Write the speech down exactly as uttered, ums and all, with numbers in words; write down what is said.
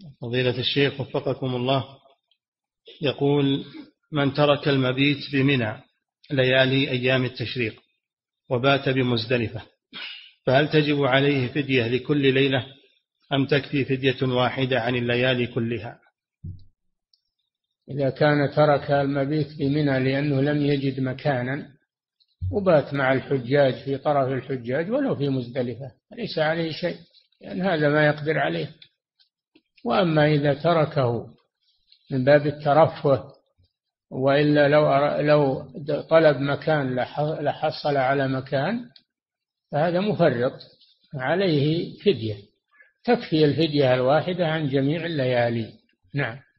فضيلة الشيخ وفقكم الله، يقول: من ترك المبيت بمنى ليالي أيام التشريق وبات بمزدلفة، فهل تجب عليه فدية لكل ليلة أم تكفي فدية واحدة عن الليالي كلها؟ إذا كان ترك المبيت بمنى لأنه لم يجد مكانا وبات مع الحجاج في طرف الحجاج ولو في مزدلفة ليس عليه شيء، لأن هذا ما يقدر عليه. وأما إذا تركه من باب الترفه وإلا لو لو طلب مكان لحصل على مكان فهذا مفرط، عليه فدية تكفي الفدية الواحدة عن جميع الليالي. نعم.